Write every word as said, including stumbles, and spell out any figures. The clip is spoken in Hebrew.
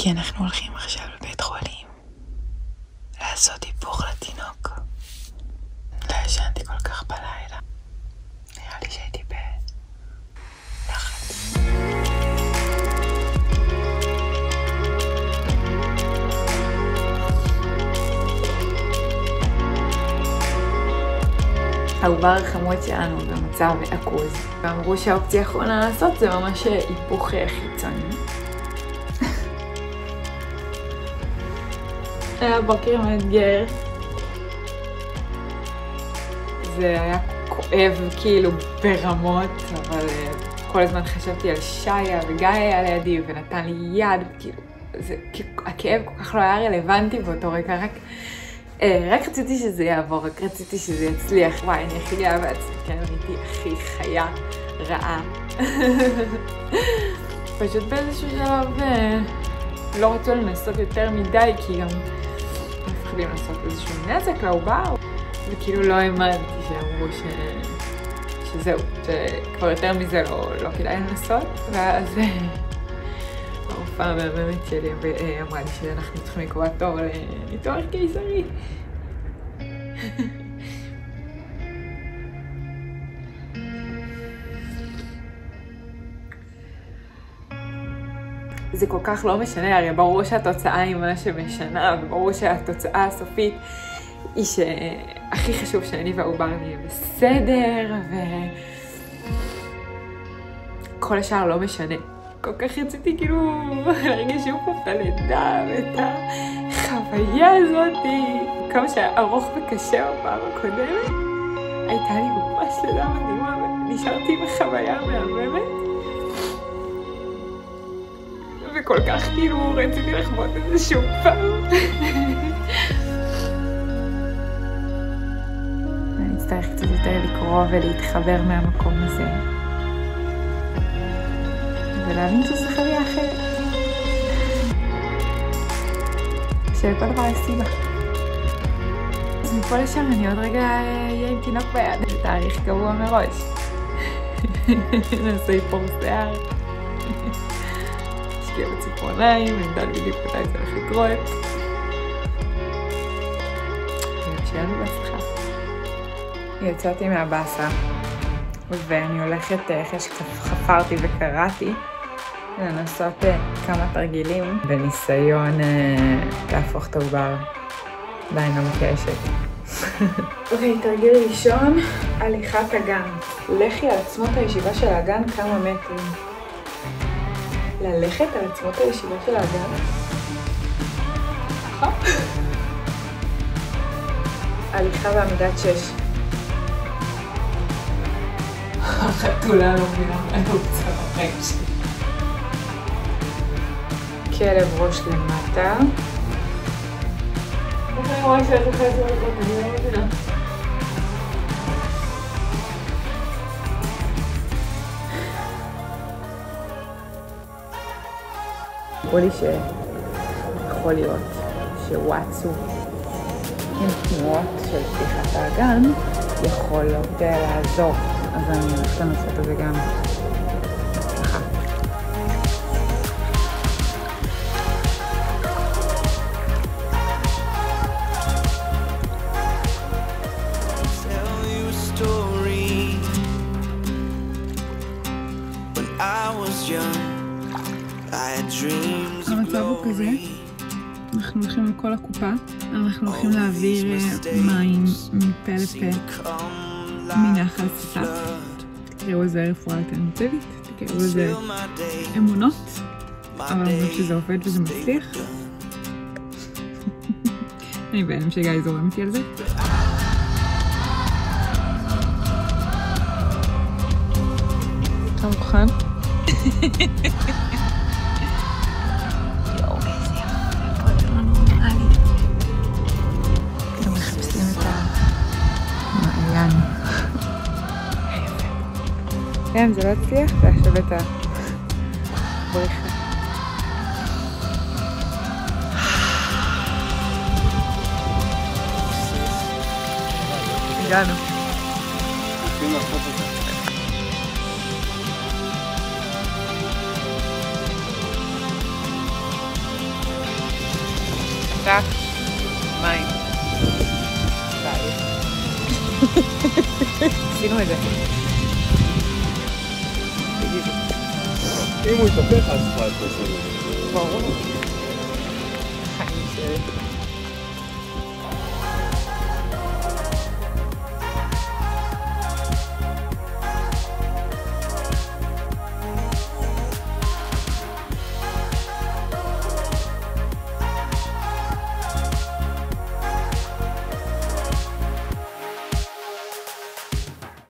כי אנחנו הולכים עכשיו לבית חולים לעשות היפוך לתינוק. לא ישנתי כל כך בלילה. נראה לי שהייתי בלחץ. העובר החמוד שלנו במצב עכוז, ואמרו שהאופציה האחרונה לעשות זה ממש היפוך חיצוני. היה בוקר מאתגר. זה היה כואב כאילו ברמות, אבל כל הזמן חשבתי על שיה, וגיא היה לידי ונתן לי יד, כאילו, זה, כאילו, הכאב כל כך לא היה רלוונטי באותו רגע, רק, רק רציתי שזה יעבור, רק רציתי שזה יצליח. וואי, אני הכי גאה בעצמי, כן, הייתי הכי חיה רעה. פשוט באיזשהו שלב לא רצו לנסות יותר מדי, כי גם מפחדים לעשות איזשהו נזק לעובר, וכאילו לא האמנתי שאמרו ש... שזהו, שכבר יותר מזה לא, לא כדאי לנסות, ואז הרופאה המאמנת שלי אמרה לי שאנחנו צריכים לקבוע תור לניתוח קיסרי. זה כל כך לא משנה, הרי ברור שהתוצאה היא מה שמשנה, וברור שהתוצאה הסופית היא שהכי חשוב שאני והעובר נהיה בסדר, וכל השאר לא משנה. כל כך רציתי כאילו להרגיש שוב פה את הלידה ואת החוויה הזאת, כמה שהיה ארוך וקשה בפעם הקודמת. הייתה לי ממש לידה מדהימה, ונשארתי בחוויה מהממת. וכל כך כאילו רציתי לחוות את זה שוב פעם. אני אצטרך קצת יותר לקרוא ולהתחבר מהמקום הזה. ולהבין שזו חוויה אחרת. שלכל דבר יש סיבה. אז מפה לשם אני עוד רגע אהיה עם תינוק ביד. זה תאריך קבוע מראש. נעשה היפוך שיער. נשקיע בציפורניים, אני יודעת בדיוק מתי זה הולך לקרות. שיהיה לנו בהצלחה. יצאתי מהבאסה, ואני הולכת, אחרי שחפרתי וקראתי, לנסות כמה תרגילים בניסיון להפוך את העובר בעין המקשת. אוקיי, תרגיל ראשון, הליכת אגן. לכי על עצמות הישיבה של האגן כמה מטרים. ללכת על עצמות הישיבה של האגן? ככה? הליכה בעמידת שש. החתולה לא מבינה מה אני רוצה בחיים שלי. כלב ראש למטה. איך אני רואה שאת הולכת לראות? אני לא מבינה. אמרו לי שיכול להיות שוואטסו עם תנועות של פתיחת האגן יכול עוד לעזור. אז אני הולכת לנסות את זה גם ככה. המצב הוא כזה, אנחנו הולכים לכל הקופה, אנחנו הולכים להעביר מים מפה לפה מנחל סטף. תקראו לזה רפואה אלטרנטיבית, תקראו לזה אמונות, אבל אני חושבת שזה עובד וזה מצליח. אני בהלם שגיא זורם איתי על זה. אתה מוכן? יואו, איזה יפה, פה זה לא נורמלי. גם מחפשים את המעיין. כן, זה לא הצליח, זה עכשיו את הבריחה. הגענו. צריכים לעשות את זה. רק מים. ביי. עשינו את זה. תגידי. אם הוא יתהפך אז כבר את זה. ברור. חיים שלי.